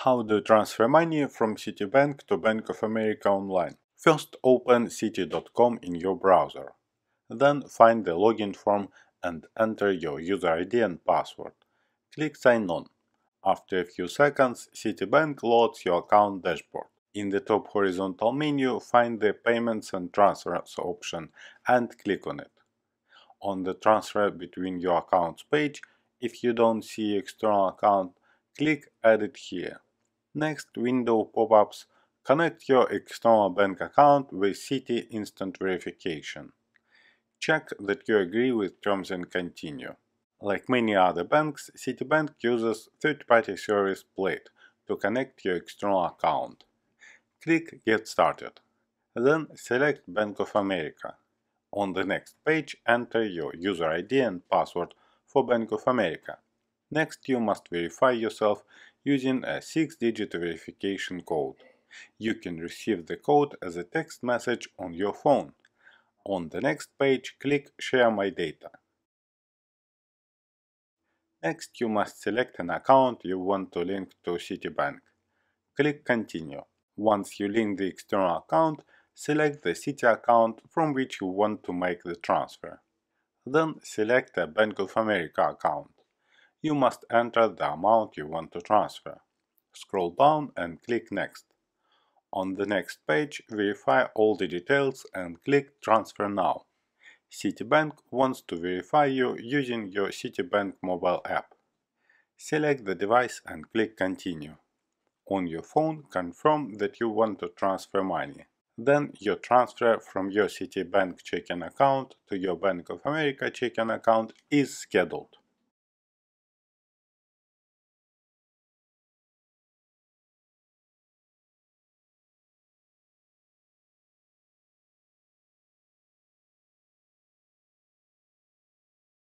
How to transfer money from CitiBank to Bank of America online. First, open citi.com in your browser. Then find the login form and enter your user ID and password. Click Sign On. After a few seconds, CitiBank loads your account dashboard. In the top horizontal menu, find the Payments and Transfers option and click on it. On the Transfer between your accounts page, if you don't see external account, click Edit here. Next window pop-ups, connect your external bank account with Citi Instant Verification. Check that you agree with terms and continue. Like many other banks, CitiBank uses third-party service Plaid to connect your external account. Click Get Started. Then select Bank of America. On the next page, enter your user ID and password for Bank of America. Next, you must verify yourself using a 6-digit verification code. You can receive the code as a text message on your phone. On the next page, click Share My Data. Next, you must select an account you want to link to CitiBank. Click Continue. Once you link the external account, select the Citi account from which you want to make the transfer. Then select a Bank of America account. You must enter the amount you want to transfer. Scroll down and click Next. On the next page, verify all the details and click Transfer Now. CitiBank wants to verify you using your CitiBank mobile app. Select the device and click Continue. On your phone, confirm that you want to transfer money. Then your transfer from your CitiBank checking account to your Bank of America checking account is scheduled.